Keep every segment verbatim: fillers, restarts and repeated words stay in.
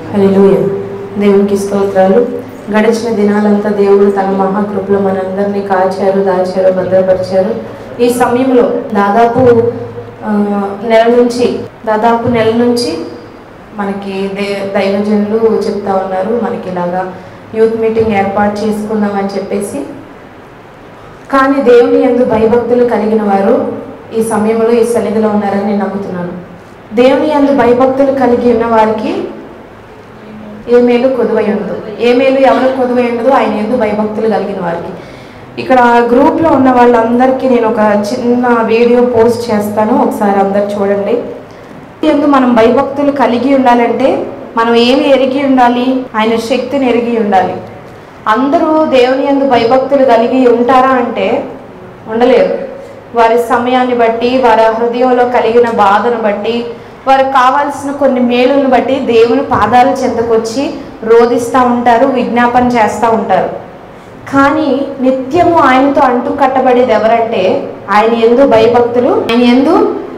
హల్లెలూయా. దేవునికి స్తోత్రాలు. గడిచిన దినాలంతా దేవుడు తన మహాకృపలో మనందరినీ కాచారు, దాచారు, భద్రపరిచారు. ఈ సమయంలో దాదాపు నెల నుంచి దాదాపు నెల నుంచి మనకి దే దైవజనులు చెప్తా ఉన్నారు, మనకి ఇలాగా యూత్ మీటింగ్ ఏర్పాటు చేసుకుందామని చెప్పేసి. కానీ దేవుని యందు భయభక్తులు కలిగిన వారు ఈ సమయంలో ఈ సన్నిధిలో ఉన్నారని నేను నమ్ముతున్నాను. దేవుని యందు భయభక్తులు కలిగి ఉన్న వారికి ఏ మేలు కొదువై ఉండదు. ఏ మేలు ఎవరు కొదువై ఉండదు? ఆయన యందు భయభక్తులు కలిగిన వారికి. ఇక్కడ గ్రూప్లో ఉన్న వాళ్ళందరికీ నేను ఒక చిన్న వీడియో పోస్ట్ చేస్తాను, ఒకసారి అందరు చూడండి. యందు మనం భయభక్తులు కలిగి ఉండాలంటే మనం ఏమి ఎరిగి ఉండాలి? ఆయన శక్తిని ఎరిగి ఉండాలి. అందరూ దేవుని యందు భయభక్తులు కలిగి ఉంటారా అంటే ఉండలేరు. వారి సమయాన్ని బట్టి, వారి హృదయంలో కలిగిన బాధను బట్టి, వారికి కావాల్సిన కొన్ని మేలులను బట్టి దేవుని పాదాల చెంతకొచ్చి రోధిస్తూ ఉంటారు, విజ్ఞాపన చేస్తూ ఉంటారు. కానీ నిత్యము ఆయనతో అంటు కట్టబడేది ఎవరంటే ఆయన యందు భయభక్తులు. ఆయన యందు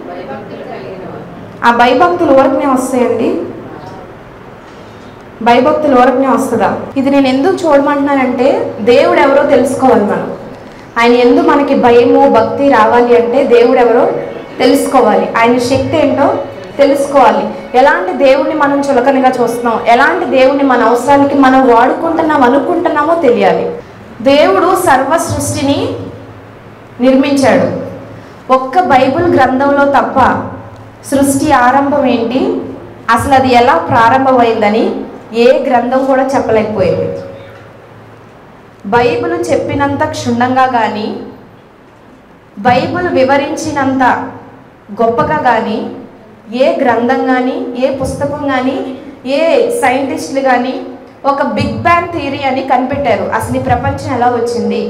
ఆ భయభక్తులు వరకునే వస్తాయండి. భయభక్తులు వరకునే వస్తుందా? ఇది నేను ఎందుకు చూడమంటున్నానంటే దేవుడు ఎవరో తెలుసుకోవాలి మనం. ఆయన యందు మనకి భయము, భక్తి రావాలి అంటే దేవుడు ఎవరో తెలుసుకోవాలి, ఆయన శక్తి ఏంటో తెలుసుకోవాలి. ఎలాంటి దేవుణ్ణి మనం చులకనగా చూస్తున్నాం, ఎలాంటి దేవుణ్ణి మన అవసరానికి మనం వాడుకుంటున్నాం అనుకుంటున్నామో తెలియాలి. దేవుడు సర్వ సృష్టిని నిర్మించాడు. ఒక్క బైబిల్ గ్రంథంలో తప్ప సృష్టి ఆరంభం ఏంటి, అసలు అది ఎలా ప్రారంభమైందని ఏ గ్రంథం కూడా చెప్పలేకపోయింది. బైబిల్ చెప్పినంత క్షుణ్ణంగా కానీ, బైబిల్ వివరించినంత గొప్పగా కానీ ఏ గ్రంథం కానీ, ఏ పుస్తకం కానీ, ఏ సైంటిస్టులు కానీ ఒక బిగ్ బ్యాంగ్ థియరీ అని కనిపెట్టారు. అసలు ఈ ప్రపంచం ఎలా వచ్చింది?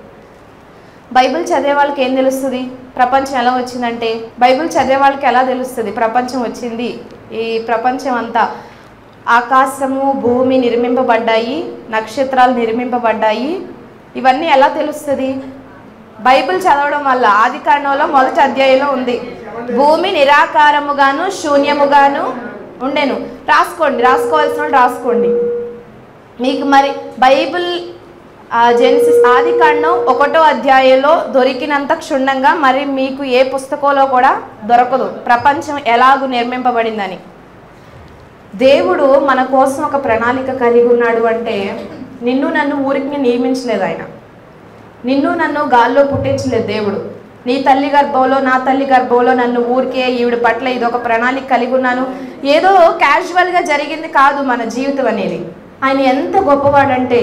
బైబిల్ చదివే వాళ్ళకి ఏం తెలుస్తుంది ప్రపంచం ఎలా వచ్చిందంటే? బైబిల్ చదివే వాళ్ళకి ఎలా తెలుస్తుంది ప్రపంచం వచ్చింది? ఈ ప్రపంచం అంతా ఆకాశము, భూమి నిర్మింపబడ్డాయి, నక్షత్రాలు నిర్మింపబడ్డాయి. ఇవన్నీ ఎలా తెలుస్తుంది? బైబిల్ చదవడం వల్ల. ఆది కాండంలో మొదటి అధ్యాయంలో ఉంది, భూమి నిరాకారముగాను శూన్యముగాను ఉండెను. రాసుకోండి, రాసుకోవాల్సిన వాళ్ళు రాసుకోండి. మీకు మరి బైబిల్ జెనసిస్ ఆది కాండం ఒకటో అధ్యాయంలో దొరికినంత క్షుణ్ణంగా మరి మీకు ఏ పుస్తకంలో కూడా దొరకదు ప్రపంచం ఎలాగూ నిర్మింపబడిందని. దేవుడు మన కోసం ఒక ప్రణాళిక కలిగి ఉన్నాడు అంటే నిన్ను నన్ను ఊరికి నియమించలేదు ఆయన. నిన్ను నన్ను గాల్లో పుట్టించలేదు దేవుడు. నీ తల్లి గర్భంలో, నా తల్లి గర్భంలో నన్ను ఊరికే ఈవిడ పట్ల ఇదొక ప్రణాళిక కలిగి ఉన్నాను, ఏదో క్యాజువల్గా జరిగింది కాదు మన జీవితం అనేది. ఆయన ఎంత గొప్పవాడంటే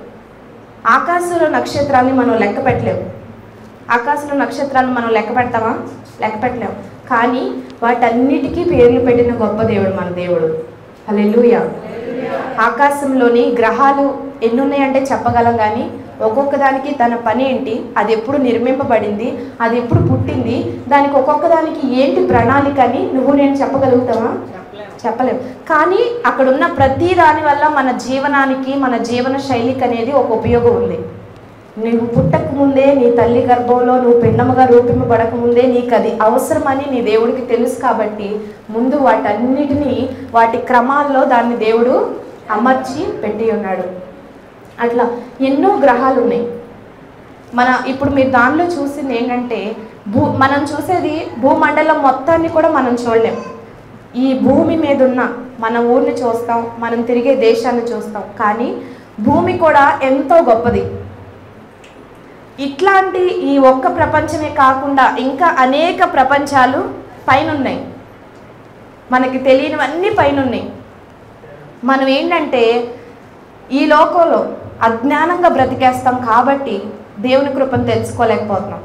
ఆకాశంలో నక్షత్రాన్ని మనం లెక్క పెట్టలేము. ఆకాశంలో నక్షత్రాలను మనం లెక్క పెడతామా? లెక్క పెట్టలేము. కానీ వాటన్నిటికీ పేర్లు పెట్టిన గొప్ప దేవుడు మన దేవుడు. హల్లెలూయా. ఆకాశంలోని గ్రహాలు ఎన్ని ఉన్నాయంటే చెప్పగలం, కానీ ఒక్కొక్క దానికి తన పని ఏంటి, అది ఎప్పుడు నిర్మింపబడింది, అది ఎప్పుడు పుట్టింది, దానికి ఒక్కొక్క దానికి ఏంటి ప్రణాళిక అని నువ్వు నేను చెప్పగలుగుతావా? చెప్పలేము. కానీ అక్కడున్న ప్రతి దాని వల్ల మన జీవనానికి, మన జీవన శైలికి అనేది ఒక ఉపయోగం ఉంది. నువ్వు పుట్టక ముందే, నీ తల్లి గర్భంలో నువ్వు పిండముగా రూపింపబడక ముందే నీకు అది అవసరమని నీ దేవుడికి తెలుసు. కాబట్టి ముందు వాటన్నిటినీ వాటి క్రమాల్లో దాన్ని దేవుడు అమర్చి పెట్టి ఉన్నాడు. అట్లా ఎన్నో గ్రహాలు ఉన్నాయి. మన ఇప్పుడు మీరు దానిలో చూసింది ఏంటంటే భూ మనం చూసేది భూమండలం మొత్తాన్ని కూడా మనం చూడలేం. ఈ భూమి మీద ఉన్న మన ఊరిని చూస్తాం, మనం తిరిగే దేశాన్ని చూస్తాం, కానీ భూమి కూడా ఎంతో గొప్పది. ఇట్లాంటి ఈ ఒక్క ప్రపంచమే కాకుండా ఇంకా అనేక ప్రపంచాలు పైన ఉన్నాయి, మనకి తెలియనివన్నీ పైన ఉన్నాయి. మనం ఏంటంటే ఈ లోకంలో అజ్ఞానంగా బ్రతికేస్తాం కాబట్టి దేవుని కృపను తెలుసుకోలేకపోతున్నాం.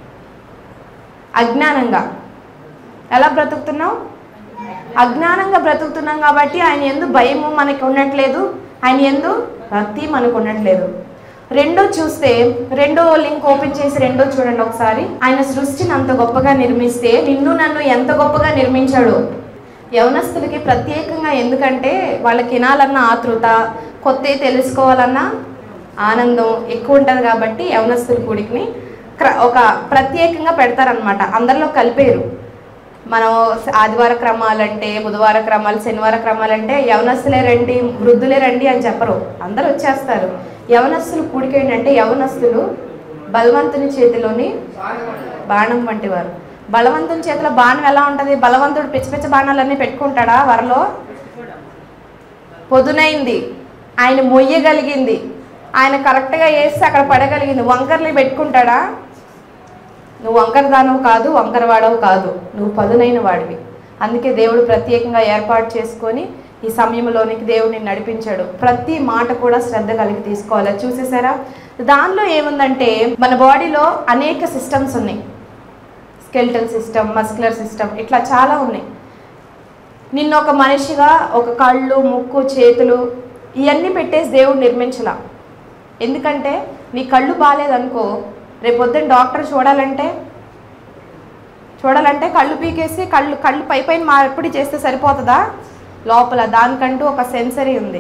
అజ్ఞానంగా ఎలా బ్రతుకుతున్నాం? అజ్ఞానంగా బ్రతుకుతున్నాం కాబట్టి ఆయన యందు భయము మనకి ఉండట్లేదు, ఆయన యందు భక్తి మనకు ఉండట్లేదు. రెండో చూస్తే, రెండో లింక్ ఓపెన్ చేసి రెండో చూడండి ఒకసారి. ఆయన సృష్టిని అంత గొప్పగా నిర్మిస్తే నిన్ను నన్ను ఎంత గొప్పగా నిర్మించాడు. యవనస్తులకి ప్రత్యేకంగా, ఎందుకంటే వాళ్ళకి వినాలన్న ఆతృత, కొత్త తెలుసుకోవాలన్న ఆనందం ఎక్కువ ఉంటుంది కాబట్టి యవనస్తుల కూడికిని ఒక ప్రత్యేకంగా పెడతారనమాట. అందరిలో కలిపేరు. మనం ఆదివార క్రమాలంటే, బుధవార క్రమాలు, శనివార క్రమాలంటే యవనస్తులే రండి, వృద్ధులే రండి అని చెప్పరు, అందరూ వచ్చేస్తారు. యవనస్తులు కూడికేయండి అంటే యవనస్తులు బలవంతుని చేతిలోని బాణం వంటి వారు. బలవంతుని చేతిలో బాణం ఎలా ఉంటుంది? బలవంతుడు పిచ్చి పిచ్చి బాణాలన్నీ పెట్టుకుంటాడా? వరలో పొదునైంది, ఆయన మొయ్యగలిగింది, ఆయన కరెక్ట్గా వేస్తే అక్కడ పడగలిగింది. వంకర్లు పెట్టుకుంటాడా? నువ్వు వంకర దానవు కాదు, వంకర వాడవు కాదు, నువ్వు పదునైన వాడివి. అందుకే దేవుడు ప్రత్యేకంగా ఏర్పాటు చేసుకొని ఈ సమయంలోనికి దేవుడిని నడిపించాడు. ప్రతి మాట కూడా శ్రద్ధ కలిగి తీసుకోవాలి. చూసేసారా? దానిలో ఏముందంటే మన బాడీలో అనేక సిస్టమ్స్ ఉన్నాయి. స్కెల్టల్ సిస్టమ్, మస్కులర్ సిస్టమ్, ఇట్లా చాలా ఉన్నాయి. నిన్న ఒక మనిషిగా ఒక కళ్ళు, ముక్కు, చేతులు ఇవన్నీ పెట్టేసి దేవుడు నిర్మించలా. ఎందుకంటే నీ కళ్ళు బాగాలేదనుకో, రేపొద్దున డాక్టర్ చూడాలంటే చూడాలంటే కళ్ళు పీకేసి కళ్ళు కళ్ళు పై పైన మార్పిడి చేస్తే సరిపోతుందా? లోపల దానికంటూ ఒక సెన్సరీ ఉంది.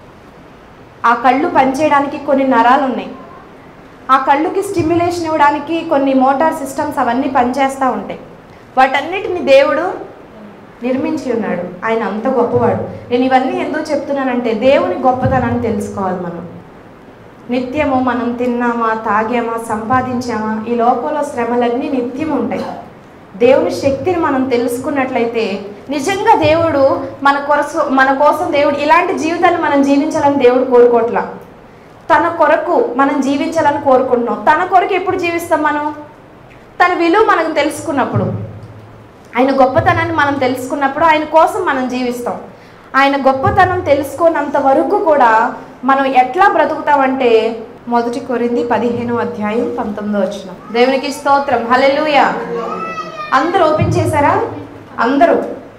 ఆ కళ్ళు పనిచేయడానికి కొన్ని నరాలు ఉన్నాయి. ఆ కళ్ళుకి స్టిమ్యులేషన్ ఇవ్వడానికి కొన్ని మోటార్ సిస్టమ్స్ అవన్నీ పనిచేస్తూ ఉంటాయి. వాటన్నిటిని దేవుడు నిర్మించి ఉన్నాడు. ఆయన అంత గొప్పవాడు. నేను ఇవన్నీ ఎందుకు చెప్తున్నానంటే దేవుని గొప్పతనాన్ని తెలుసుకోవాలి. మనం నిత్యము మనం తిన్నామా, తాగామా, సంపాదించామా, ఈ లోకంలో శ్రమలన్నీ నిత్యం ఉంటాయి. దేవుని శక్తిని మనం తెలుసుకున్నట్లయితే నిజంగా దేవుడు మన కొరకు మన కోసం దేవుడు ఇలాంటి జీవితాన్ని మనం జీవించాలని దేవుడు కోరుకోవట్లా. తన కొరకు మనం జీవించాలని కోరుకుంటున్నాం. తన కొరకు ఎప్పుడు జీవిస్తాం? మనం తన విలువ మనకు తెలుసుకున్నప్పుడు, ఆయన గొప్పతనాన్ని మనం తెలుసుకున్నప్పుడు ఆయన కోసం మనం జీవిస్తాం. ఆయన గొప్పతనం తెలుసుకున్నంత వరకు కూడా మనం ఎట్లా బ్రతుకుతామంటే మొదటి కొరింథీ పదిహేనో అధ్యాయం పంతొమ్మిదో వచనం. దేవునికి స్తోత్రం, హల్లెలూయా. అందరూ ఓపెన్ చేశారా? అందరూ,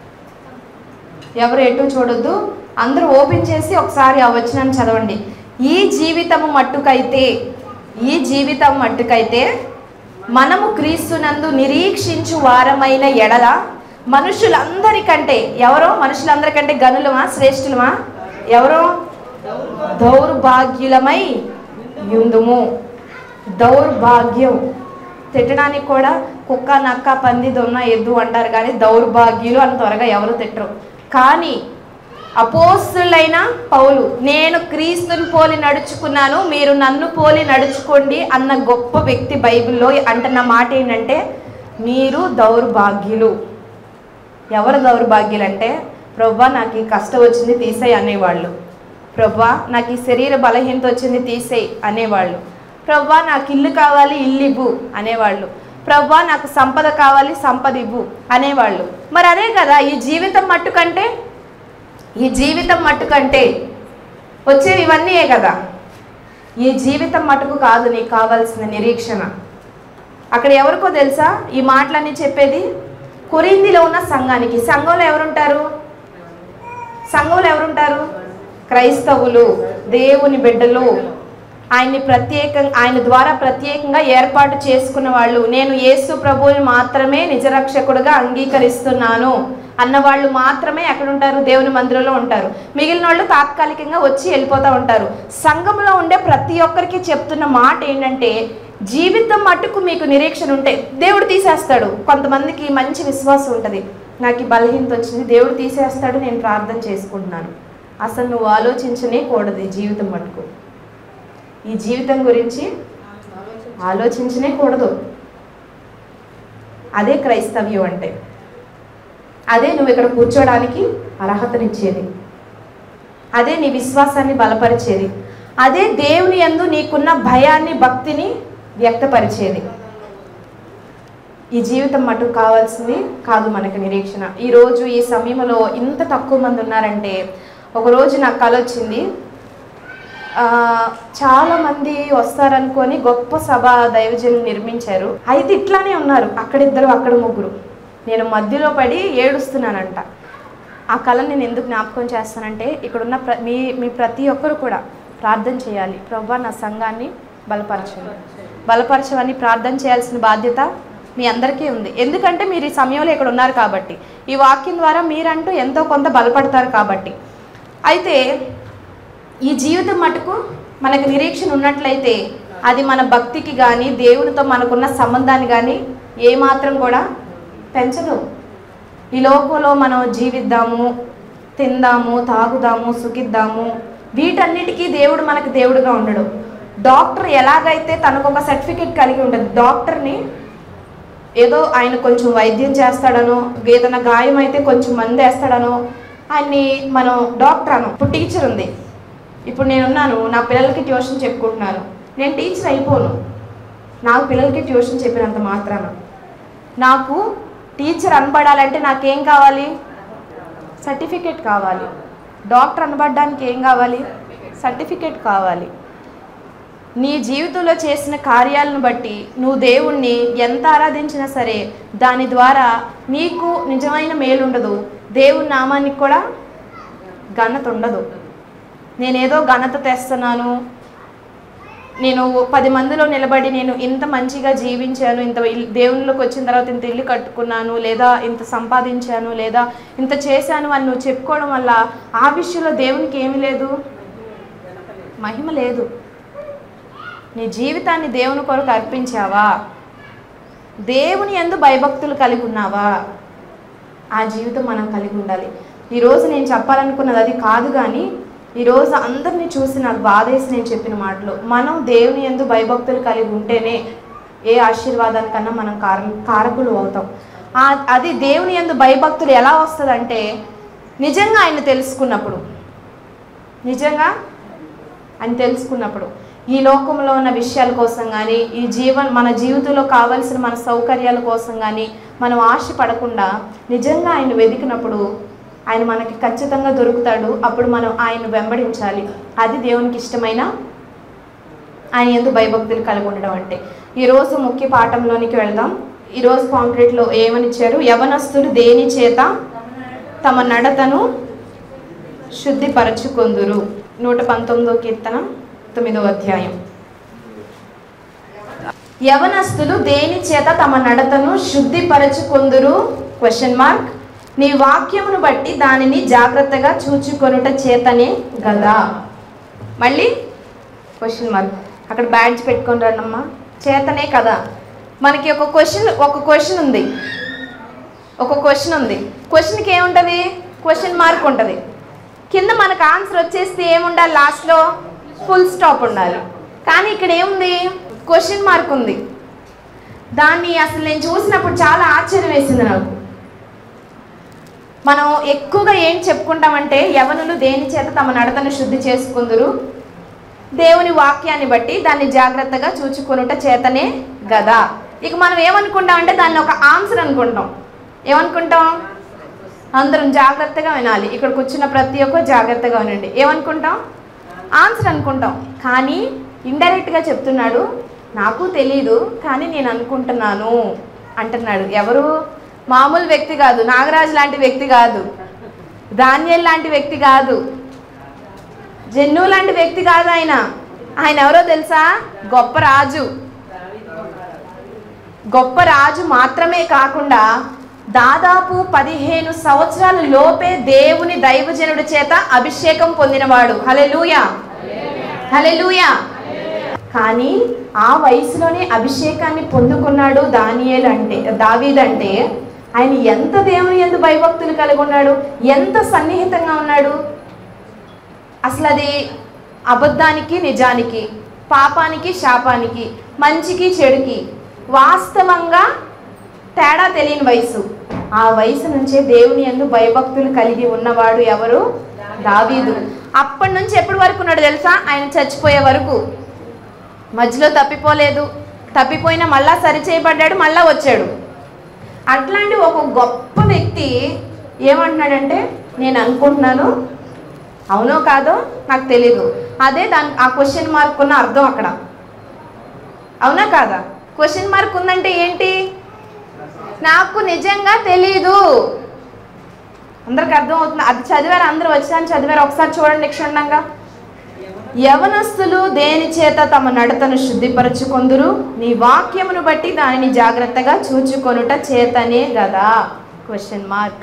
ఎవరు ఎటు చూడొద్దు, అందరూ ఓపెన్ చేసి ఒకసారి ఆ వచనాన్ని చదవండి. ఈ జీవితము మట్టుకైతే ఈ జీవితం మట్టుకైతే మనము క్రీస్తునందు నిరీక్షించు వారమైన ఎడల మనుషులందరికంటే ఎవరో మనుషులందరికంటే గనులమా, శ్రేష్ఠులమా? ఎవరో దౌర్భాగ్యులమై యుందుము. దౌర్భాగ్యం తిట్టడానికి కూడా కుక్క, నక్క, పంది, దొన్న, ఎద్దు అంటారు, కానీ దౌర్భాగ్యులు అని త్వరగా ఎవరు తిట్టరు. కానీ అపోస్తులైన పౌలు, నేను క్రీస్తుని పోలి నడుచుకున్నాను, మీరు నన్ను పోలి నడుచుకోండి అన్న గొప్ప వ్యక్తి బైబిల్లో అంటున్న మాట ఏంటంటే మీరు దౌర్భాగ్యులు. ఎవరు దౌర్భాగ్యులు అంటే, ప్రభువా నాకు ఈ కష్టం వచ్చింది తీసేయి అనేవాళ్ళు, ప్రభువా నాకు ఈ శరీర బలహీనత వచ్చింది తీసేయి అనేవాళ్ళు, ప్రభువా నాకు ఇల్లు కావాలి ఇల్లు ఇవ్వు అనేవాళ్ళు, ప్రభువా నాకు సంపద కావాలి సంపద ఇవ్వు అనేవాళ్ళు. మరి అదే కదా ఈ జీవితం మట్టుకంటే ఈ జీవితం మట్టుకంటే వచ్చేవి ఇవన్నీయే కదా. ఈ జీవితం మట్టుకు కాదు నీకు కావాల్సిన నిరీక్షణ. అక్కడ ఎవరికో తెలుసా ఈ మాటలన్నీ చెప్పేది? కొరింథీలో ఉన్న సంఘానికి. సంఘంలో ఎవరుంటారు? సంఘంలో ఎవరుంటారు? క్రైస్తవులు, దేవుని బిడ్డలు, ఆయన్ని ప్రత్యేకంగా ఆయన ద్వారా ప్రత్యేకంగా ఏర్పాటు చేసుకున్న వాళ్ళు. నేను యేసు ప్రభువుని మాత్రమే నిజరక్షకుడుగా అంగీకరిస్తున్నాను అన్నవాళ్ళు మాత్రమే ఎక్కడ ఉంటారు? దేవుని మందిరంలో ఉంటారు. మిగిలిన వాళ్ళు తాత్కాలికంగా వచ్చి వెళ్ళిపోతూ ఉంటారు. సంఘంలో ఉండే ప్రతి ఒక్కరికి చెప్తున్న మాట ఏంటంటే జీవితం మట్టుకు మీకు నిరీక్షణ ఉంటే దేవుడు తీసేస్తాడు. కొంతమందికి మంచి విశ్వాసం ఉంటుంది, నాకు ఈ బలహీనత వచ్చింది దేవుడు తీసేస్తాడు, నేను ప్రార్థన చేసుకుంటున్నాను. అసలు నువ్వు ఆలోచించనే కూడదు. ఈ జీవితం మట్టుకు ఈ జీవితం గురించి ఆలోచించనే కూడదు. అదే క్రైస్తవ్యం అంటే. అదే నువ్వు ఇక్కడ కూర్చోడానికి అర్హతనిచ్చేది, అదే నీ విశ్వాసాన్ని బలపరిచేది, అదే దేవుని యందు నీకున్న భయాన్ని భక్తిని వ్యక్తపరిచేది. ఈ జీవితం మటుకు కావాల్సింది కాదు మనకు నిరీక్షణ. ఈరోజు ఈ సమయంలో ఇంత తక్కువ మంది ఉన్నారంటే, ఒకరోజు నాకు కల వచ్చింది, చాలామంది వస్తారనుకొని గొప్ప సభ దైవజనులు నిర్మించారు. అయితే ఇట్లానే ఉన్నారు, అక్కడిద్దరు అక్కడ ముగ్గురు. నేను మధ్యలో పడి ఏడుస్తున్నానంట. ఆ కళను నేను ఎందుకు జ్ఞాపకం చేస్తానంటే ఇక్కడున్న ప్ర మీ మీ ప్రతి ఒక్కరు కూడా ప్రార్థన చేయాలి. ప్రభువా నా సంఘాన్ని బలపరచండి, బలపరచమని ప్రార్థన చేయాల్సిన బాధ్యత మీ అందరికీ ఉంది. ఎందుకంటే మీరు ఈ సమయంలో ఇక్కడ ఉన్నారు కాబట్టి, ఈ వాక్యం ద్వారా మీరంటూ ఎంతో కొంత బలపడతారు కాబట్టి. అయితే ఈ జీవితం మటుకు మనకు నిరీక్షణ ఉన్నట్లయితే అది మన భక్తికి కానీ దేవునితో మనకున్న సంబంధాన్ని కానీ ఏమాత్రం కూడా పెంచదు. ఈ లోకంలో మనం జీవిద్దాము, తిందాము, తాగుదాము, సుఖిద్దాము, వీటన్నిటికీ దేవుడు మనకు దేవుడుగా ఉండడు. డాక్టర్ ఎలాగైతే తనకు ఒక సర్టిఫికెట్ కలిగి ఉంటుంది, డాక్టర్ని ఏదో ఆయన కొంచెం వైద్యం చేస్తాడనో, ఏదైనా గాయం అయితే కొంచెం మంది వేస్తాడనో ఆయన్ని మనం డాక్టర్ అను. ఇప్పుడు టీచర్ ఉంది, ఇప్పుడు నేనున్నాను, నా పిల్లలకి ట్యూషన్ చెప్పుకుంటున్నాను, నేను టీచర్ అయిపోను నాకు పిల్లలకి ట్యూషన్ చెప్పినంత మాత్రాన. నాకు టీచర్ అనబడాలంటే నాకేం కావాలి? సర్టిఫికేట్ కావాలి. డాక్టర్ అనబడడానికి ఏం కావాలి? సర్టిఫికేట్ కావాలి. నీ జీవితంలో చేసిన కార్యాలను బట్టి నువ్వు దేవుణ్ణి ఎంత ఆరాధించినా సరే దాని ద్వారా నీకు నిజమైన మేలు ఉండదు, దేవుని నామానికి కూడా ఘనత ఉండదు. నేనేదో ఘనత తెస్తున్నాను, నేను పది మందిలో నిలబడి నేను ఇంత మంచిగా జీవించాను, ఇంత దేవునిలోకి వచ్చిన తర్వాత ఇంత ఇల్లు కట్టుకున్నాను, లేదా ఇంత సంపాదించాను, లేదా ఇంత చేశాను అని నువ్వు చెప్పుకోవడం వల్ల ఆ విషయంలో దేవునికి ఏమీ లేదు, మహిమ లేదు. నీ జీవితాన్ని దేవుని కొరకు అర్పించావా? దేవుని యందు భయభక్తులు కలిగి ఉన్నావా? ఆ జీవితం మనం కలిగి ఉండాలి. ఈరోజు నేను చెప్పాలనుకున్నది అది కాదు, కానీ ఈరోజు అందరినీ చూసి నాకు బాధేసి నేను చెప్పిన మాటలు, మనం దేవుని యందు భయభక్తులు కలిగి ఉంటేనే ఏ ఆశీర్వాదానికన్నా మనం కార కారకులు అవుతాం. అది దేవుని యందు భయభక్తులు ఎలా వస్తుందంటే నిజంగా ఆయన తెలుసుకున్నప్పుడు, నిజంగా ఆయన తెలుసుకున్నప్పుడు ఈ లోకంలో ఉన్న విషయాల కోసం కానీ, ఈ జీవన్ మన జీవితంలో కావాల్సిన మన సౌకర్యాల కోసం కానీ మనం ఆశ పడకుండా నిజంగా ఆయన వెతికినప్పుడు ఆయన మనకి ఖచ్చితంగా దొరుకుతాడు. అప్పుడు మనం ఆయన వెంబడించాలి. అది దేవునికి ఇష్టమైన ఆయన యందు భయభక్తులు కలిగి ఉండడం అంటే. ఈరోజు ముఖ్య పాఠంలోనికి వెళ్దాం. ఈరోజు కాంక్రీట్లో ఏమని ఇచ్చారు? యవనస్తులు దేని చేత తమ నడతను శుద్ధిపరచుకొందురు. నూట పంతొమ్మిదో కీర్తన తొమ్మిదో అధ్యాయం. యవనస్తులు దేని చేత తమ నడతను శుద్ధిపరచుకొందురు? Question mark. నీ వాక్యమును బట్టి దానిని జాగ్రత్తగా చూచుకొనుట చేతనే గదా. మళ్ళీ క్వశ్చన్ మార్క్. అక్కడ బ్యాడ్జ్ పెట్టుకొని రండమ్మా. చేతనే కదా. మనకి ఒక క్వశ్చన్ ఒక క్వశ్చన్ ఉంది ఒక క్వశ్చన్ ఉంది క్వశ్చన్కి ఏముంటుంది? క్వశ్చన్ మార్క్ ఉంటుంది. కింద మనకు ఆన్సర్ వచ్చేస్తే ఏముండాలి? లాస్ట్లో ఫుల్ స్టాప్ ఉండాలి. కానీ ఇక్కడ ఏముంది? క్వశ్చన్ మార్క్ ఉంది. దాన్ని అసలు నేను చూసినప్పుడు చాలా ఆశ్చర్యం వేసింది నాకు. మనం ఎక్కువగా ఏం చెప్పుకుంటామంటే యవనులు దేని చేత తమ నడతను శుద్ధి చేసుకుందురు? దేవుని వాక్యాన్ని బట్టి దాన్ని జాగ్రత్తగా చూచుకొనుట చేతనే గదా. ఇక మనం ఏమనుకుంటామంటే దాన్ని ఒక ఆన్సర్ అనుకుంటాం. ఏమనుకుంటాం? అందరం జాగ్రత్తగా వినాలి, ఇక్కడ కూర్చున్న ప్రతి ఒక్కరు జాగ్రత్తగా వినండి. ఏమనుకుంటాం? ఆన్సర్ అనుకుంటాం. కానీ ఇండైరెక్ట్గా చెప్తున్నాడు, నాకు తెలీదు కానీ నేను అనుకుంటున్నాను అంటున్నాడు. ఎవరు? మామూలు వ్యక్తి కాదు, నాగరాజు లాంటి వ్యక్తి కాదు, దానియేలు లాంటి వ్యక్తి కాదు, జన్ను లాంటి వ్యక్తి కాదు. ఆయన ఆయన ఎవరో తెలుసా? గొప్ప రాజు. గొప్ప రాజు మాత్రమే కాకుండా దాదాపు పదిహేను సంవత్సరాల లోపే దేవుని దైవజనుడి చేత అభిషేకం పొందినవాడు. హల్లెలూయా, హల్లెలూయా. కానీ ఆ వయసులోనే అభిషేకాన్ని పొందుకున్నాడు దానియేలు అంటే, దావీదు అంటే. ఆయన ఎంత దేవుని యందు భయభక్తులు కలిగి ఉన్నాడు, ఎంత సన్నిహితంగా ఉన్నాడు. అసలు అది అబద్ధానికి నిజానికి, పాపానికి శాపానికి, మంచికి చెడుకి వాస్తవంగా తేడా తెలియని వయసు. ఆ వయసు నుంచే దేవుని యందు భయభక్తులు కలిగి ఉన్నవాడు ఎవరు? దావీదు. అప్పటి నుంచి ఎప్పటి వరకు ఉన్నాడు తెలుసా? ఆయన చచ్చిపోయే వరకు. మధ్యలో తప్పిపోలేదు, తప్పిపోయినా మళ్ళా సరి చేయబడ్డాడు, మళ్ళా వచ్చాడు. అట్లాంటి ఒక గొప్ప వ్యక్తి ఏమంటున్నాడంటే, నేను అనుకుంటున్నాను, అవునో కాదో నాకు తెలీదు. అదే దాని ఆ క్వశ్చన్ మార్క్ ఉన్న అర్థం అక్కడ. అవునా కాదా? క్వశ్చన్ మార్క్ ఉందంటే ఏంటి? నాకు నిజంగా తెలీదు. అందరికి అర్థం అవుతుంది. అది చదివారు, అందరూ వచ్చాను చదివారు. ఒకసారి చూడండి క్షుణ్ణంగా. యవనస్తులు దేని చేత తమ నడతను శుద్ధిపరచుకొందురు? నీ వాక్యమును బట్టి దానిని జాగ్రత్తగా చూచుకొనుట చేతనే గదా. Question mark.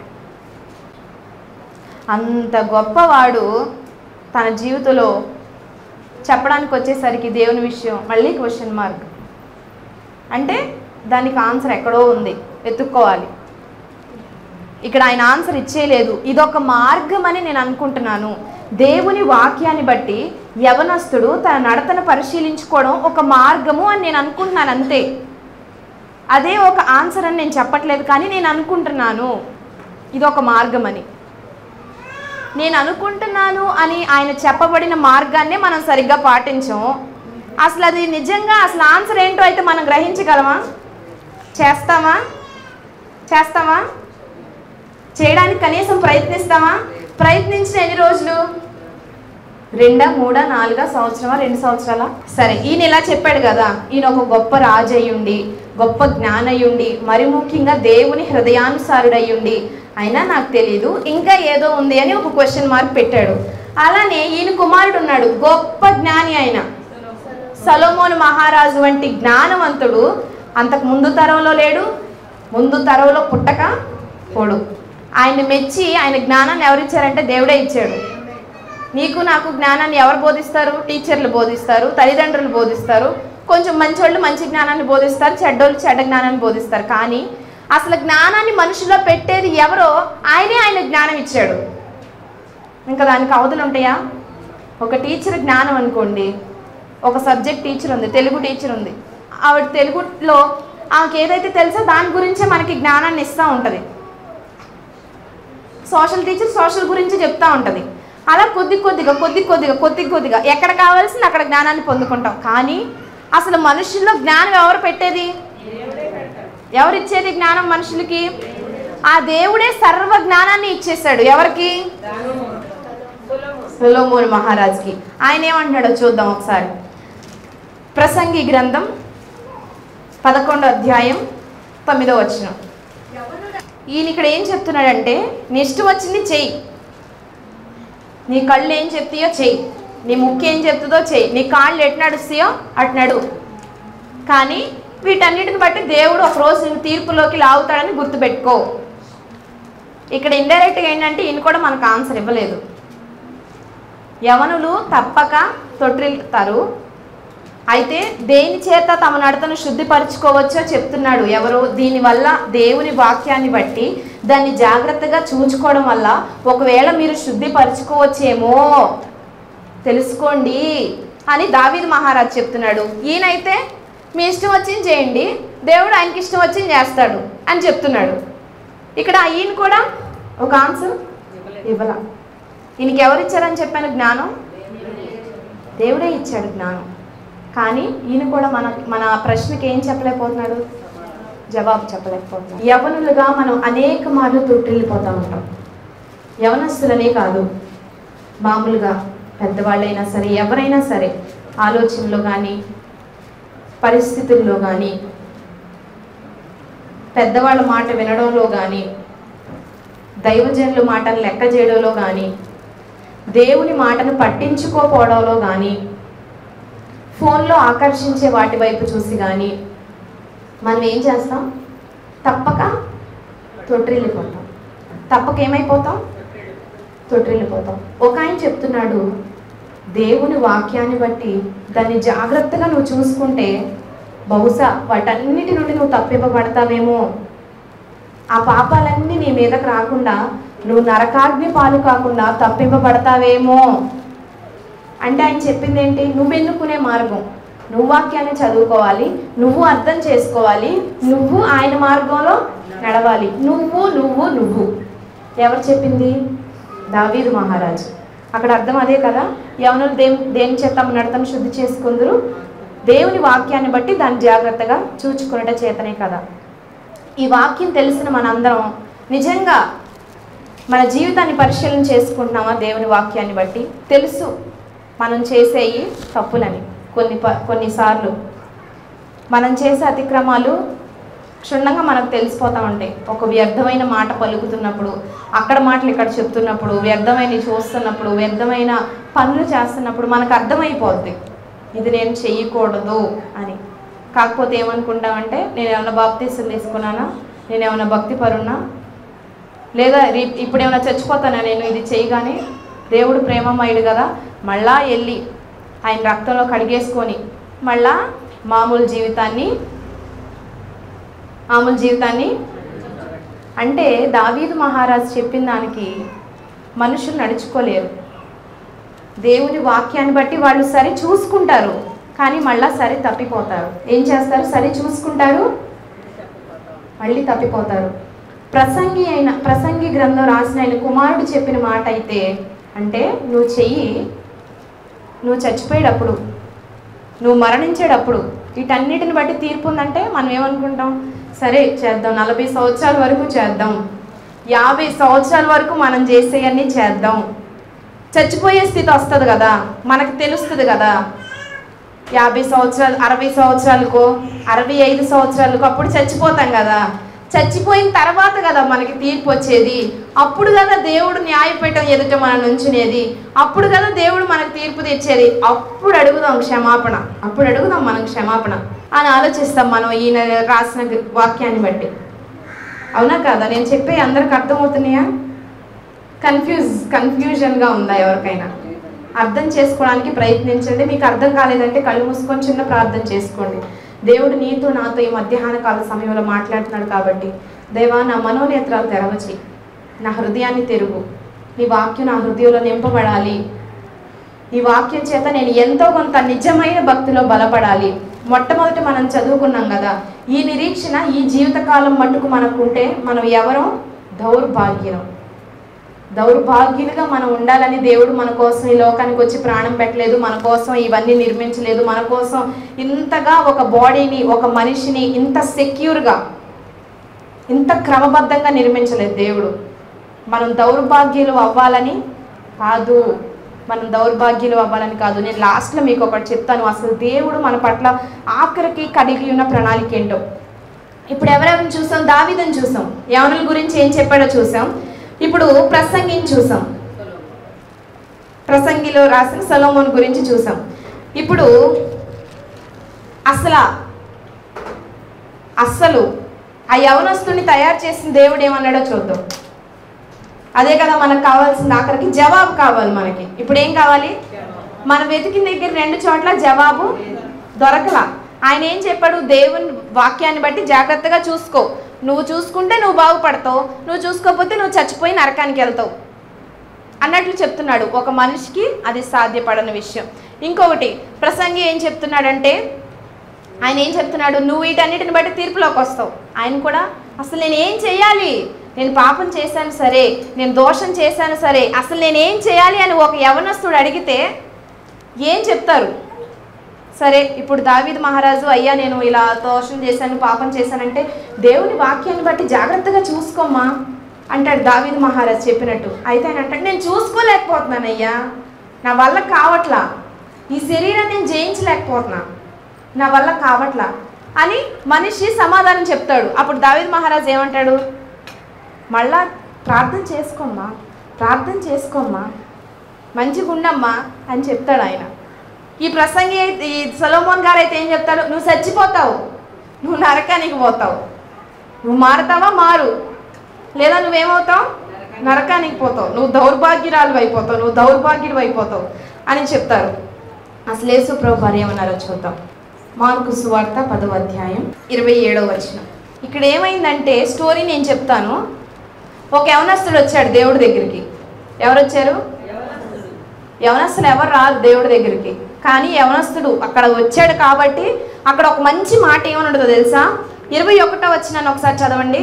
అంత గొప్పవాడు తన జీవితంలో చెప్పడానికి వచ్చేసరికి దేవుని విషయం మళ్ళీ క్వశ్చన్ మార్క్. అంటే దానికి ఆన్సర్ ఎక్కడో ఉంది, వెతుక్కోవాలి. ఇక్కడ ఆయన ఆన్సర్ ఇచ్చేయలేదు. ఇదొక మార్గం అని నేను అనుకుంటున్నాను. దేవుని వాక్యాన్ని బట్టి యవనస్తుడు తన నడతను పరిశీలించుకోవడం ఒక మార్గము అని నేను అనుకుంటున్నాను, అంతే. అదే ఒక ఆన్సర్ అని నేను చెప్పట్లేదు, కానీ నేను అనుకుంటున్నాను ఇదొక మార్గం అని. నేను అనుకుంటున్నాను అని ఆయన చెప్పబడిన మార్గాన్నే మనం సరిగ్గా పాటించాం. అసలు అది నిజంగా అసలు ఆన్సర్ ఏంటో అయితే మనం గ్రహించగలమా? చేస్తామా? చేస్తామా? చేయడానికి కనీసం ప్రయత్నిస్తామా? ప్రయత్నించిన ఎన్ని రోజులు? రెండా, మూడా, నాలుగా, సంవత్సరమా, రెండు సంవత్సరాల? సరే, ఈయన ఇలా చెప్పాడు కదా, ఈయన ఒక గొప్ప రాజు అయ్యుండి, గొప్ప జ్ఞానయ్యుండి, మరి ముఖ్యంగా దేవుని హృదయానుసారుడయ్యుండి, అయినా నాకు తెలీదు ఇంకా ఏదో ఉంది అని ఒక క్వశ్చన్ మార్క్ పెట్టాడు. అలానే ఈయన కుమారుడు ఉన్నాడు, గొప్ప జ్ఞాని ఆయన సొలొమోను మహారాజు వంటి జ్ఞానవంతుడు. అంతకు ముందు తరంలో లేడు, ముందు తరంలో పుట్టక పోడు. ఆయన మెచ్చి ఆయన జ్ఞానాన్ని ఎవరిచ్చారంటే దేవుడే ఇచ్చాడు. నీకు నాకు జ్ఞానాన్ని ఎవరు బోధిస్తారు? టీచర్లు బోధిస్తారు, తల్లిదండ్రులు బోధిస్తారు, కొంచెం మంచోళ్ళు మంచి జ్ఞానాన్ని బోధిస్తారు, చెడ్డోళ్ళు చెడ్డ జ్ఞానాన్ని బోధిస్తారు. కానీ అసలు జ్ఞానాన్ని మనుషుల్లో పెట్టేది ఎవరో ఆయనే ఆయన జ్ఞానం ఇచ్చాడు. ఇంకా దానికి అవధులు ఉంటాయా? ఒక టీచర్ జ్ఞానం అనుకోండి, ఒక సబ్జెక్ట్ టీచర్ ఉంది, తెలుగు టీచర్ ఉంది, ఆవిడ తెలుగులో ఆమెకి ఏదైతే తెలుసో దాని గురించే మనకి జ్ఞానాన్ని ఇస్తూ ఉంటుంది. సోషల్ టీచర్ సోషల్ గురించి చెప్తూ ఉంటుంది. అలా కొద్ది కొద్దిగా కొద్ది కొద్దిగా కొద్ది కొద్దిగా ఎక్కడ కావాల్సింది అక్కడ జ్ఞానాన్ని పొందుకుంటాం. కానీ అసలు మనుషుల్లో జ్ఞానం ఎవరు పెట్టేది? ఎవరిచ్చేది జ్ఞానం మనుషులకి? ఆ దేవుడే సర్వ జ్ఞానాన్ని ఇచ్చేసాడు. ఎవరికి? సొలొమోను మహారాజుకి. ఆయన ఏమంటున్నాడో చూద్దాం ఒకసారి. ప్రసంగి గ్రంథం పదకొండో అధ్యాయం తొమ్మిదో వచనం. ఈయన ఇక్కడ ఏం చెప్తున్నాడంటే, నీ ఇష్టం వచ్చింది చెయ్యి, నీ కళ్ళు ఏం చెప్తాయో చెయ్యి, నీ ముక్కు ఏం చెప్తుందో చెయ్యి, నీ కాళ్ళు ఎటు నడుస్తాయో అటు నడు, కానీ వీటన్నిటిని బట్టి దేవుడు ఒకరోజు నేను తీర్పులోకి లాగుతాడని గుర్తుపెట్టుకో. ఇక్కడ ఇండైరెక్ట్గా ఏంటంటే ఈయన కూడా మనకు ఆన్సర్ ఇవ్వలేదు. యవనులు తప్పక తొట్టిల్లుతారు, అయితే దేని చేత తమ నడతను శుద్ధిపరచుకోవచ్చో చెప్తున్నాడు. ఎవరు? దీనివల్ల దేవుని వాక్యాన్ని బట్టి దాన్ని జాగ్రత్తగా చూచుకోవడం వల్ల ఒకవేళ మీరు శుద్ధిపరచుకోవచ్చేమో తెలుసుకోండి అని దావీదు మహారాజు చెప్తున్నాడు. ఈయనైతే మీ ఇష్టం వచ్చింది చేయండి, దేవుడు ఆయనకి ఇష్టం వచ్చింది చేస్తాడు అని చెప్తున్నాడు. ఇక్కడ ఈయన కూడా ఒక ఆన్సర్ ఇవ్వాల. ఈయనకి ఎవరు ఇచ్చారని చెప్పాను జ్ఞానం? దేవుడే ఇచ్చాడు జ్ఞానం. కానీ ఈయన కూడా మన మన ప్రశ్నకి ఏం చెప్పలేకపోతున్నాడు? జవాబు చెప్పలేకపోతున్నాడు. యవనులుగా మనం అనేక మార్లు తొట్టిల్లిపోతూ ఉంటాం. యవనస్తులనే కాదు, మామూలుగా పెద్దవాళ్ళైనా సరే, ఎవరైనా సరే, ఆలోచనలో కానీ పరిస్థితుల్లో కానీ, పెద్దవాళ్ళ మాట వినడంలో కానీ, దైవజనుల మాటను లెక్క చేయడంలో కానీ, దేవుని మాటను పట్టించుకోపోవడంలో కానీ, ఫోన్లో ఆకర్షించే వాటి వైపు చూసి కానీ మనం ఏం చేస్తాం? తప్పక తొట్టిల్లిపోతాం. తప్పక ఏమైపోతాం? తొట్టిల్లిపోతాం. ఒక ఆయన చెప్తున్నాడు, దేవుని వాక్యాన్ని బట్టి దాన్ని జాగ్రత్తగా నువ్వు చూసుకుంటే బహుశా వాటన్నిటి నుండి నువ్వు తప్పింపబడతావేమో, ఆ పాపాలన్నీ నీ మీదకు రాకుండా నువ్వు నరకాగ్ని పాలు కాకుండా తప్పింపబడతావేమో. అంటే ఆయన చెప్పింది ఏంటి? నువ్వు ఎన్నుకునే మార్గం, నువ్వు వాక్యాన్ని చదువుకోవాలి, నువ్వు అర్థం చేసుకోవాలి, నువ్వు ఆయన మార్గంలో నడవాలి. నువ్వు నువ్వు నువ్వు ఎవరు చెప్పింది? దావీదు మహారాజు. అక్కడ అర్థం అదే కదా, యవనులు దేని దేని చేత తమ నడతను శుద్ధి చేసుకుందరు, దేవుని వాక్యాన్ని బట్టి దాన్ని జాగ్రత్తగా చూచుకునేట చేతనే కదా. ఈ వాక్యం తెలిసిన మనందరం నిజంగా మన జీవితాన్ని పరిశీలన చేసుకుంటున్నామా? దేవుని వాక్యాన్ని బట్టి తెలుసు మనం చేసేవి తప్పులని. కొన్ని ప కొన్నిసార్లు మనం చేసే అతిక్రమాలు క్షుణ్ణంగా మనకు తెలిసిపోతూ ఉంటాయి. ఒక వ్యర్థమైన మాట పలుకుతున్నప్పుడు, అక్కడ మాటలు ఇక్కడ చెప్తున్నప్పుడు, వ్యర్థమైన చూస్తున్నప్పుడు, వ్యర్థమైన పనులు చేస్తున్నప్పుడు మనకు అర్థమైపోద్ది ఇది నేను చెయ్యకూడదు అని. కాకపోతే ఏమనుకుంటామంటే, నేను ఏమైనా బాప్తీసం తీసుకున్నానా, నేను ఏమైనా భక్తి పరున్నా, లేదా ఇప్పుడు ఏమైనా చచ్చిపోతానా నేను ఇది చేయగానే, దేవుడు ప్రేమమయుడు కదా, మళ్ళా వెళ్ళి ఆయన రక్తంలో కడిగేసుకొని మళ్ళా మామూలు జీవితాన్ని మామూలు జీవితాన్ని అంటే దావీదు మహారాజు చెప్పిన దానికి మనుషులు నడుచుకోలేరు. దేవుని వాక్యాన్ని బట్టి వాళ్ళు సరి చూసుకుంటారు, కానీ మళ్ళా సరి తప్పిపోతారు. ఏం చేస్తారు? సరి చూసుకుంటారు, మళ్ళీ తప్పిపోతారు. ప్రసంగి అయిన ప్రసంగి గ్రంథం రాసిన ఆయన కుమారుడు చెప్పిన మాట అయితే, అంటే నువ్వు చెయ్యి, నువ్వు చచ్చిపోయేటప్పుడు, నువ్వు మరణించేటప్పుడు వీటన్నిటిని బట్టి తీర్పు ఉందంటే మనం ఏమనుకుంటాం? సరే చేద్దాం, నలభై సంవత్సరాల వరకు చేద్దాం, యాభై సంవత్సరాల వరకు మనం చేసేవన్నీ చేద్దాం. చచ్చిపోయే స్థితి వస్తుంది కదా, మనకు తెలుస్తుంది కదా. యాభై సంవత్సరాలు అరవై సంవత్సరాలకో అరవై ఐదు సంవత్సరాలకు అప్పుడు చచ్చిపోతాం కదా. చచ్చిపోయిన తర్వాత కదా మనకి తీర్పు వచ్చేది. అప్పుడు కదా దేవుడు న్యాయపీఠం ఎదుట మనం నుంచునేది. అప్పుడు కదా దేవుడు మనకు తీర్పు తెచ్చేది. అప్పుడు అడుగుదాం క్షమాపణ, అప్పుడు అడుగుదాం మనం క్షమాపణ అని ఆలోచిస్తాం మనం ఈయన రాసిన వాక్యాన్ని బట్టి. అవునా కదా? నేను చెప్పే అందరికి అర్థమవుతున్నాయా? కన్ఫ్యూజ్ కన్ఫ్యూజన్గా ఉందా ఎవరికైనా? అర్థం చేసుకోవడానికి ప్రయత్నించండి. మీకు అర్థం కాలేదంటే కళ్ళు మూసుకొని చిన్న ప్రార్థన చేసుకోండి. దేవుడు నీతో నాతో ఈ మధ్యాహ్న కాల సమయంలో మాట్లాడుతున్నాడు కాబట్టి, దేవా నా మనోనేత్రాలు తెరవచి, నా హృదయాన్ని తెరుగు. నీ వాక్యం నా హృదయంలో నింపబడాలి. ఈ వాక్యం చేత నేను ఎంతో కొంత నిజమైన భక్తిలో బలపడాలి. మొట్టమొదటి మనం చదువుకున్నాం కదా, ఈ నిరీక్షణ ఈ జీవితకాలం మట్టుకు మనకుంటే మనం ఎవరో దౌర్భాగ్యం. దౌర్భాగ్యులుగా మనం ఉండాలని దేవుడు మన కోసం ఈ లోకానికి వచ్చి ప్రాణం పెట్టలేదు, మన కోసం ఇవన్నీ నిర్మించలేదు. మన కోసం ఇంతగా ఒక బాడీని, ఒక మనిషిని ఇంత సెక్యూర్గా, ఇంత క్రమబద్ధంగా నిర్మించలేదు దేవుడు. మనం దౌర్భాగ్యులు అవ్వాలని కాదు, మనం దౌర్భాగ్యులు అవ్వాలని కాదు. నేను లాస్ట్లో మీకు ఒకటి చెప్తాను, అసలు దేవుడు మన పట్ల ఆఖరికి కలిగి ఉన్న ప్రణాళిక ఏంటో. ఇప్పుడు ఎవరెవరిని చూసాం? దావీదుని చూసాం, యవనుల గురించి ఏం చెప్పాడో చూసాం. ఇప్పుడు ప్రసంగిని చూసాం, ప్రసంగిలో రాసిన సొలొమోను గురించి చూసాం. ఇప్పుడు అసలు అస్సలు ఆ యవనస్తుని తయారు చేసిన దేవుడు ఏమన్నాడో చూద్దాం. అదే కదా మనకు కావాల్సింది. ఆఖరికి జవాబు కావాలి మనకి. ఇప్పుడు ఏం కావాలి? మనం వెతికిన దగ్గర రెండు చోట్ల జవాబు దొరకలా. ఆయన ఏం చెప్పాడు? దేవుని వాక్యాన్ని బట్టి జాగ్రత్తగా చూసుకో, నువ్వు చూసుకుంటే నువ్వు బాగుపడతావు, నువ్వు చూసుకోకపోతే నువ్వు చచ్చిపోయి నరకానికి వెళ్తావు అన్నట్లు చెప్తున్నాడు. ఒక మనిషికి అది సాధ్యపడని విషయం. ఇంకొకటి ప్రసంగి ఏం చెప్తున్నాడంటే, ఆయన ఏం చెప్తున్నాడు? నువ్వు వీటన్నిటిని బట్టి తీర్పులోకి వస్తావు. ఆయన కూడా అసలు నేను ఏం చేయాలి, నేను పాపం చేశాను సరే, నేను దోషం చేశాను సరే, అసలు నేనేం చేయాలి అని ఒక యవనస్తుడు అడిగితే ఏం చెప్తారు? సరే ఇప్పుడు దావీదు మహారాజు, అయ్యా నేను ఇలా దోషం చేశాను, పాపం చేశానంటే దేవుని వాక్యాన్ని బట్టి జాగ్రత్తగా చూసుకోమ్మా అంటాడు దావీదు మహారాజు చెప్పినట్టు. అయితే ఆయన అంటాడు, నేను చూసుకోలేకపోతున్నాను అయ్యా, నా వల్ల కావట్లా, ఈ శరీరాన్ని నేను జయించలేకపోతున్నా, నా వల్ల కావట్లా అని మనిషి సమాధానం చెప్తాడు. అప్పుడు దావీదు మహారాజు ఏమంటాడు? మళ్ళా ప్రార్థన చేసుకోమ్మా, ప్రార్థన చేసుకోమ్మా, మంచిగా ఉండమ్మా అని చెప్తాడు ఆయన. ఈ ప్రసంగి ఈ సొలొమోన్ గారు అయితే ఏం చెప్తాడు? నువ్వు చచ్చిపోతావు, నువ్వు నరకానికి పోతావు, నువ్వు మారుతావా మారు, లేదా నువ్వేమవుతావు? నరకానికి పోతావు, నువ్వు దౌర్భాగ్యురాలు అయిపోతావు, నువ్వు దౌర్భాగ్యుడు అయిపోతావు అని చెప్తారు. అసలు యేసు ప్రభువు వారు ఏమన్నారో చూద్దాం. మార్కు సువార్త పదవ అధ్యాయం ఇరవై ఏడవ వచనం. ఇక్కడ ఏమైందంటే స్టోరీ నేను చెప్తాను. ఒక యవనస్తుడు వచ్చాడు దేవుడి దగ్గరికి. ఎవరు వచ్చారు? యవనస్తులు ఎవరు రాదు దేవుడి దగ్గరికి, కానీ యవనస్తుడు అక్కడ వచ్చాడు కాబట్టి అక్కడ ఒక మంచి మాట ఏమని ఉంటుందో తెలుసా? ఇరవై ఒకటో వచనాన్ని ఒకసారి చదవండి.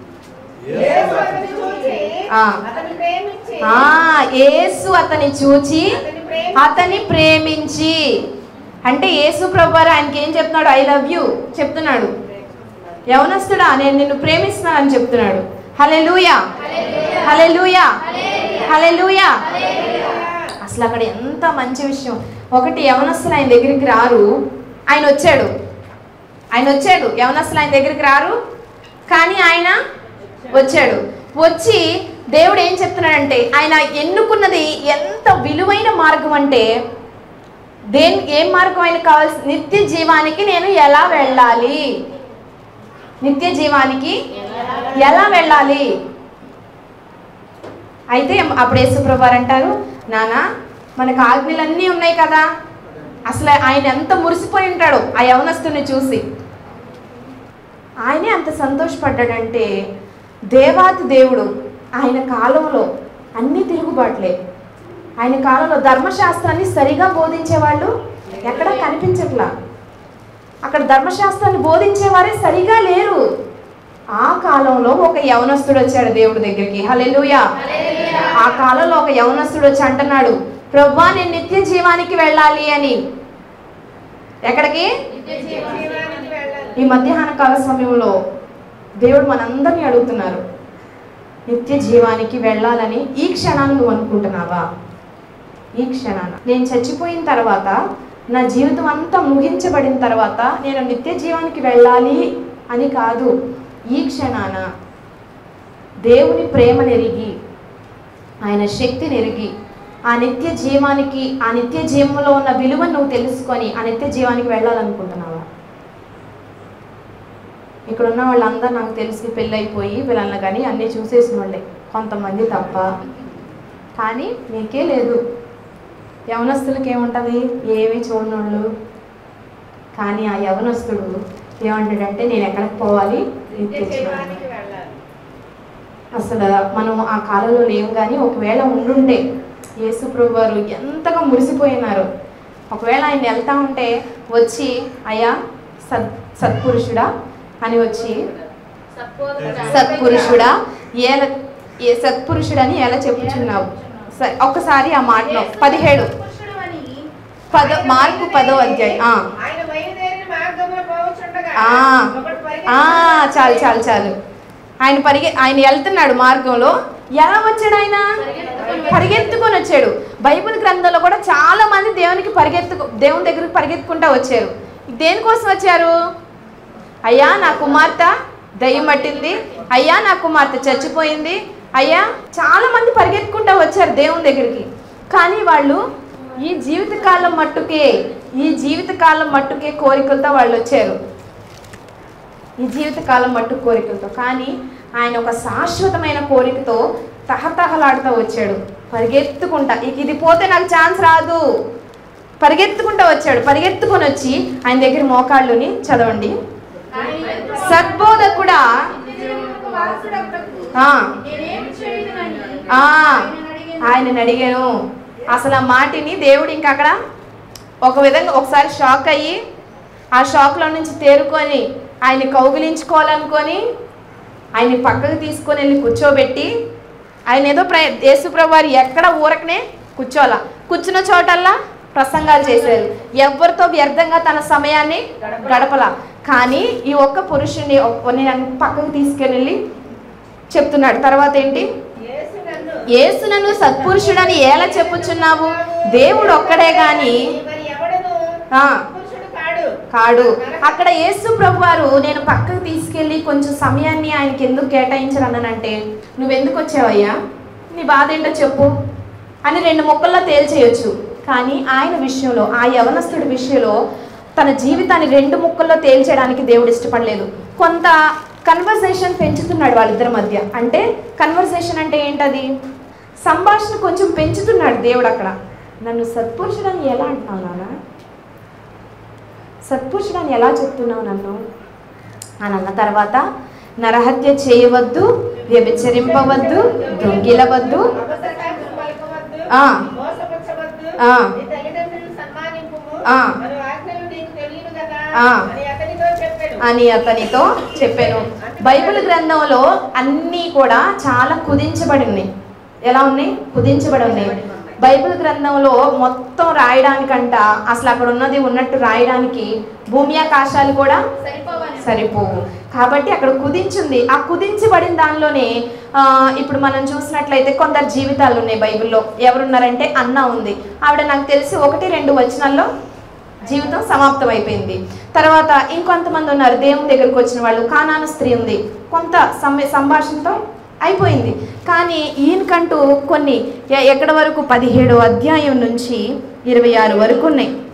యేసు అతని చూచి అతని ప్రేమించి, అంటే యేసు ప్రభువారు ఆయనకి ఏం చెప్తున్నాడు? ఐ లవ్ యూ చెప్తున్నాడు. యవనస్తుడా నేను నిన్ను ప్రేమిస్తున్నాను అని చెప్తున్నాడు. హల్లెలూయా, హల్లెలూయా, హల్లెలూయా. అసలు అక్కడ ఎంత మంచి విషయం. ఒకటి యవనస్తులు ఆయన దగ్గరికి రారు, ఆయన వచ్చాడు, ఆయన వచ్చాడు. యవనస్తులు ఆయన దగ్గరికి రారు, కానీ ఆయన వచ్చాడు. వచ్చి దేవుడు ఏం చెప్తున్నాడంటే, ఆయన ఎన్నుకున్నది ఎంత విలువైన మార్గం అంటే, దేని ఏం మార్గం ఆయన కావాల్సి? నిత్య జీవానికి నేను ఎలా వెళ్ళాలి, నిత్య జీవానికి ఎలా వెళ్ళాలి. అయితే అప్పుడు యేసుప్రభు వారు అంటారు, నానా మనకు ఆజ్ఞలన్నీ ఉన్నాయి కదా. అసలు ఆయన ఎంత మురిసిపోయి ఉంటాడో ఆ యవనస్తుని చూసి. ఆయనే అంత సంతోషపడ్డాడంటే దేవాతి దేవుడు ఆయన కాలంలో అన్ని తిరుగుబాట్లే. ఆయన కాలంలో ధర్మశాస్త్రాన్ని సరిగా బోధించేవాళ్ళు ఎక్కడ కనిపించట్లా. అక్కడ ధర్మశాస్త్రాన్ని బోధించేవారే సరిగా లేరు. ఆ కాలంలో ఒక యవనస్తుడు వచ్చాడు దేవుడి దగ్గరికి. హల్లెలూయా. ఆ కాలంలో ఒక యవనస్తుడు వచ్చి అంటున్నాడు, ప్రభువా నేను నిత్య జీవానికి వెళ్ళాలి అని. ఎక్కడికి? ఈ మధ్యాహ్న కాల సమయంలో దేవుడు మనందరినీ అడుగుతున్నారు, నిత్య జీవానికి వెళ్ళాలని ఈ క్షణాన్ని నువ్వు అనుకుంటున్నావా? ఈ క్షణాన నేను చచ్చిపోయిన తర్వాత, నా జీవితం అంతా ముగించబడిన తర్వాత నేను నిత్య జీవానికి వెళ్ళాలి అని కాదు, ఈ క్షణాన దేవుని ప్రేమనెరిగి, ఆయన శక్తిని ఎరిగి, ఆ నిత్య జీవానికి, ఆ నిత్య జీవంలో ఉన్న విలువను నువ్వు తెలుసుకొని ఆ నిత్య జీవానికి వెళ్ళాలనుకుంటున్నావా? ఇక్కడ ఉన్న వాళ్ళందరూ నాకు తెలిసి పెళ్ళైపోయి పిల్లల్ని కానీ అన్నీ చూసేసిన వాళ్ళే, కొంతమంది తప్ప. కానీ నీకే లేదు. యవనస్తులకి ఏముంటుంది? ఏమీ చూడనోళ్ళు. కానీ ఆ యవనస్తుడు ఏమంటాడంటే, నేను ఎక్కడికి పోవాలి? నిత్య జీవానికి. అసలు మనం ఆ కాలంలో లేవు, కానీ ఒకవేళ ఉండుంటే యేసు ప్రభు వారు ఎంతగా మురిసిపోయినారు. ఒకవేళ ఆయన వెళ్తా ఉంటే వచ్చి, అయ్యా సత్ సత్పురుషుడా అని వచ్చి, సత్పురుషుడా ఎలా ఏ సత్పురుషుడని ఎలా చెప్పుచున్నావు? ఒక్కసారి ఆ మాటలో పదిహేడు పదో మార్కు పదో అధ్యాయం. చాలు చాలు చాలు ఆయన పరిగె ఆయన వెళ్తున్నాడు మార్గంలో. ఎలా వచ్చాడు? ఆయన పరిగెత్తుకొని వచ్చాడు. బైబిల్ గ్రంథంలో కూడా చాలా మంది దేవునికి పరిగెత్తు దేవుని దగ్గరికి పరిగెత్తుకుంటా వచ్చారు. దేనికోసం వచ్చారు? అయ్యా నా కుమార్తె దయ్యం పట్టింది, అయ్యా నా కుమార్తె చచ్చిపోయింది, అయ్యా చాలా మంది పరిగెత్తుకుంటా వచ్చారు దేవుని దగ్గరికి. కానీ వాళ్ళు ఈ జీవితకాలం మట్టుకే ఈ జీవితకాలం మట్టుకే కోరికలతో వాళ్ళు వచ్చారు. ఈ జీవితకాలం మట్టు కోరికలతో. కానీ ఆయన ఒక శాశ్వతమైన కోరికతో తహతహలాడుతూ వచ్చాడు, పరిగెత్తుకుంటా. ఇక ఇది పోతే నాకు ఛాన్స్ రాదు, పరిగెత్తుకుంటూ వచ్చాడు. పరిగెత్తుకొని వచ్చి ఆయన దగ్గర మోకాళ్ళుని చదవండి. సద్బోధకుడా, ఆయనని అడిగాను. అసలు ఆ మాటిని దేవుడు ఇంకా అక్కడ ఒక విధంగా ఒకసారి షాక్ అయ్యి, ఆ షాక్లో నుంచి తేరుకొని ఆయన్ని కౌగిలించుకోవాలనుకొని ఆయన్ని పక్కకు తీసుకొని వెళ్ళి కూర్చోబెట్టి, ఆయన ఏదో ప్ర యేసుప్రభు వారు ఎక్కడ ఊరకనే కూర్చోాలా, కూర్చున్న చోటల్లా ప్రసంగాలు చేశారు. ఎవరితో వ్యర్థంగా తన సమయాన్ని గడపలా. కానీ ఈ ఒక్క పురుషుని నేను పక్కకు తీసుకెళ్ళి చెప్తున్నాడు. తర్వాత ఏంటి? యేసు నన్ను సత్పురుషుడని ఎలా చెప్పుచున్నావు? దేవుడు ఒక్కడే గాని కాడు. అక్కడ యేసు ప్రభు వారు నేను పక్కకు తీసుకెళ్ళి కొంచెం సమయాన్ని ఆయనకి ఎందుకు కేటాయించరు అన్నానంటే, నువ్వెందుకు వచ్చావయ్యా, నీ బాధ ఏంటో చెప్పు అని రెండు ముక్కల్లో తేల్చేయచ్చు. కానీ ఆయన విషయంలో, ఆ యవనస్తుడి విషయంలో తన జీవితాన్ని రెండు ముక్కల్లో తేల్చేయడానికి దేవుడు ఇష్టపడలేదు. కొంత కన్వర్సేషన్ పెంచుతున్నాడు వాళ్ళిద్దరి మధ్య. అంటే కన్వర్సేషన్ అంటే ఏంటది? సంభాషణ కొంచెం పెంచుతున్నాడు దేవుడు అక్కడ. నన్ను సత్పురుషుడని ఎలా అంటున్నావు నాన్న, సత్పురుషుడని ఎలా చెప్తున్నావు నన్ను అని అన్న తర్వాత, నరహత్య చేయవద్దు, వ్యభిచరింపవద్దు, దొంగిలవద్దు, అని అతనితో చెప్పాను. బైబిల్ గ్రంథంలో అన్నీ కూడా చాలా కుదించబడి ఉన్నాయి. ఎలా ఉన్నాయి? కుదించబడి ఉన్నాయి. బైబిల్ గ్రంథంలో మొత్తం రాయడానికంట అసలు అక్కడ ఉన్నది ఉన్నట్టు రాయడానికి భూమి ఆకాశాలు కూడా సరిపోవు. కాబట్టి అక్కడ కుదించింది. ఆ కుదించబడిన దానిలోనే ఇప్పుడు మనం చూసినట్లయితే కొందరు జీవితాలు ఉన్నాయి బైబిల్లో. ఎవరున్నారంటే అన్న ఉంది. ఆవిడ నాకు తెలిసి ఒకటి రెండు వచనాల్లో జీవితం సమాప్తం అయిపోయింది. తర్వాత ఇంకొంతమంది ఉన్నారు దేవుని దగ్గరికి వచ్చిన వాళ్ళు. కానాను స్త్రీ ఉంది, కొంత సంభాషణతో అయిపోయింది. కానీ ఈయనకంటూ కొన్ని ఎక్కడి వరకు పదిహేడో అధ్యాయం నుంచి ఇరవై ఆరు వరకు ఉన్నాయి.